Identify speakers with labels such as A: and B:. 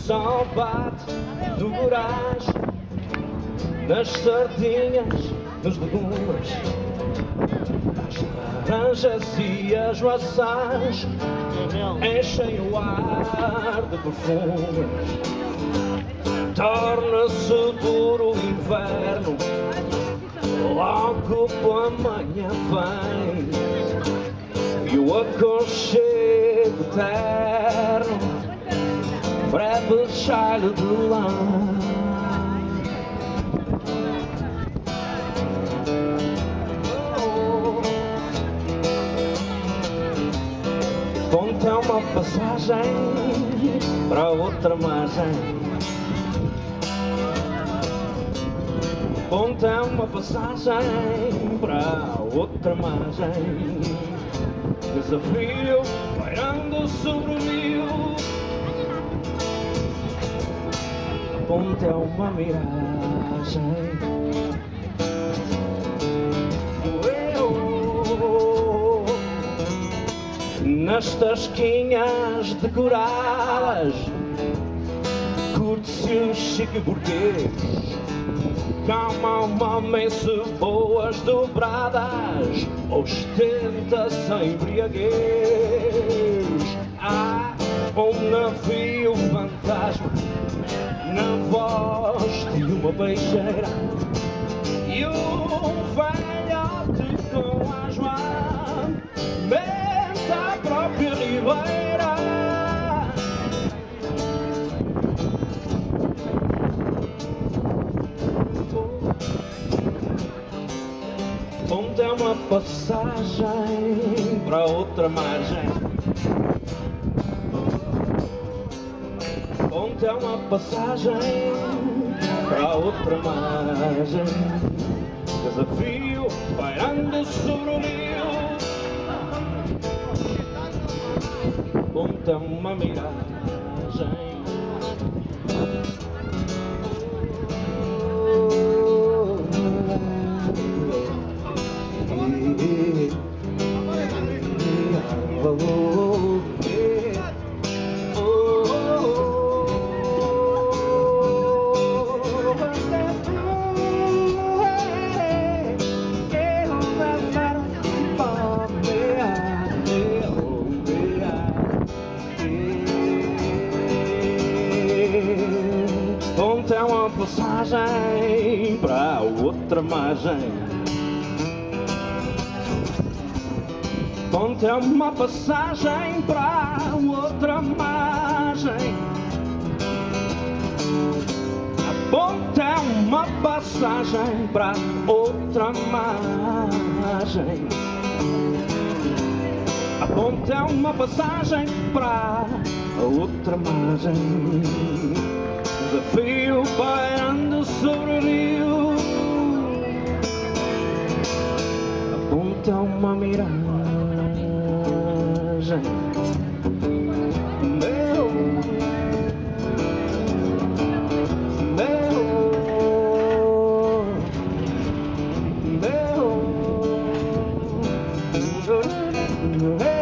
A: sol bate no garagem, nas sardinhas, nos legumes, as laranjas e as maçãs enchem o ar de perfumes. Torna-se duro o inverno, logo pela manhã vem, e o aconchego eterno breve cheiro de lã. Ponte é uma passagem para outra margem. Ponte é uma passagem para outra margem. Desafio pairando sobre o rio. A ponte é uma miragem. Nas tasquinhas decoradas curte-se um chique burguês, calma ceboas dobradas, ostenta-se a embriaguez. Há um navio fantasma na voz de uma peixeira, e um velhote com asma mente à própria ribeira. Ponte é uma passagem para outra margem. Ponte é uma passagem para outra margem. Desafio pairando sobre o rio. Ponte é uma miragem. Ponte é uma passagem para outra margem. Ponte é uma passagem para outra margem. A ponte é uma passagem para outra margem. A ponte é uma passagem para outra margem. Desafio pairando sobre o rio. A ponte é uma miragem. Meu